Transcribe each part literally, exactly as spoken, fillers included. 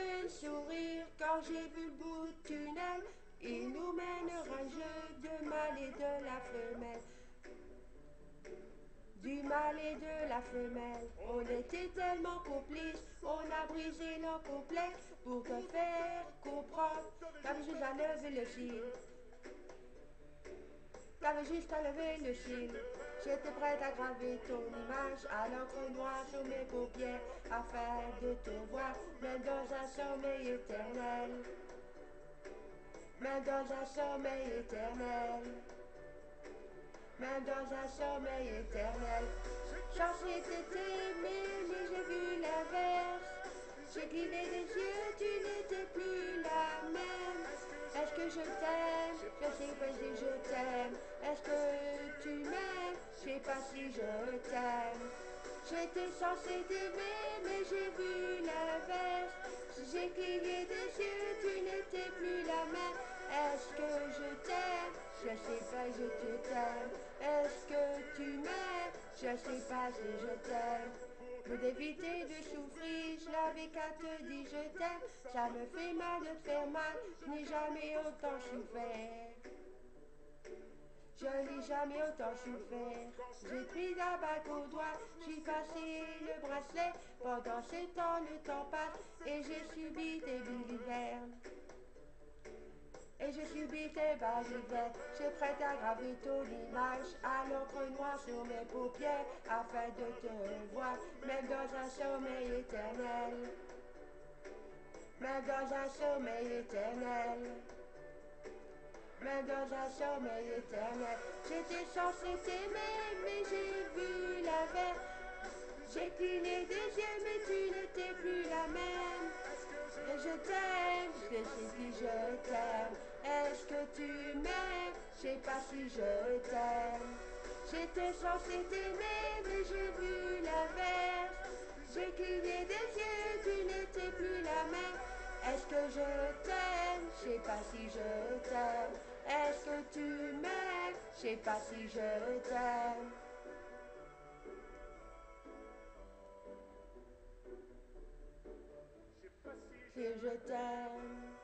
fait sourire quand j'ai vu le bout du tunnel. Il nous mènera un jeu de mâle et de la femelle. Du mâle et de la femelle, on était tellement complices, on a brisé nos complexes pour te faire comprendre. T'avais juste à lever le cil, t'avais juste à lever le cil. J'étais prête à graver ton image à l'encre noire sur mes paupières afin de te voir, même dans un sommeil éternel. Même dans un sommeil éternel. Même dans un sommeil éternel. Censé t'aimer, mais j'ai vu l'inverse. J'ai cligné des yeux, tu n'étais plus la même. Est-ce que je t'aime? Je sais pas si je t'aime. Est-ce que tu m'aimes? Je sais pas si je t'aime. J'étais censé t'aimer, mais j'ai vu l'inverse. J'ai cligné des yeux, tu n'étais plus la même. Est-ce que je t'aime? Je sais pas, je te t'aime. Est-ce que tu m'aimes? Je sais pas si je t'aime. Pour d'éviter de souffrir, je l'avais qu'à te dire je t'aime. Ça me fait mal de te faire mal, je n'ai jamais autant souffert. Je n'ai jamais autant souffert. J'ai pris la bague au doigt, j'ai passé le bracelet. Pendant ce temps, le temps passe et j'ai subi des balivernes. Et j'ai subi tes balivernes. J'ai prêt à graver ton image à l'encre noire sur mes paupières afin de te voir, même dans un sommeil éternel. Même dans un sommeil éternel. Même dans un sommeil éternel. J'étais censé t'aimer, mais j'ai vu l'inverse. J'ai cligné des yeux, mais tu n'étais plus la même. Et je t'aime, je sais si je t'aime. Est-ce que tu m'aimes? Je sais pas si je t'aime. J'étais censé t'aimer, mais j'ai vu l'inverse. J'ai cligné des yeux, tu n'étais plus la même. Est-ce que je t'aime? Je sais pas si je t'aime. Est-ce que tu m'aimes? Je sais pas si je t'aime. Si je t'aime.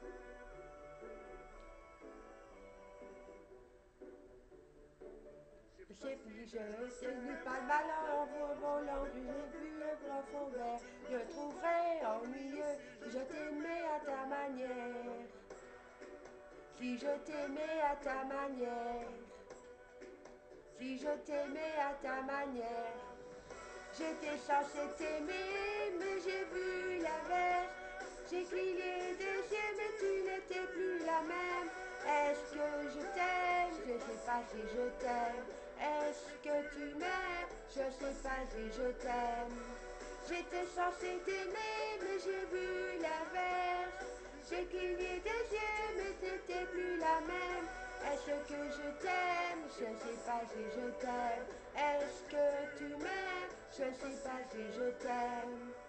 Je sais plus, je sais, n'ai pas de malheur en vous volant, j'ai vu le grand fond vert. Je trouverais ennuyeux si je t'aimais à ta manière. Si je t'aimais à ta manière. Si je t'aimais à ta manière. J'étais censé t'aimer, mais j'ai vu l'inverse. J'ai cligné des yeux, mais tu n'étais plus la même. Est-ce que je t'aime? Je sais pas si je t'aime. Est-ce que tu m'aimes? Je sais pas si je t'aime. J'étais censé t'aimer, mais j'ai vu l'inverse. J'ai cligné des yeux, mais t'étais plus la même. Est-ce que je t'aime? Je sais pas si je t'aime. Est-ce que tu m'aimes? Je sais pas si je t'aime.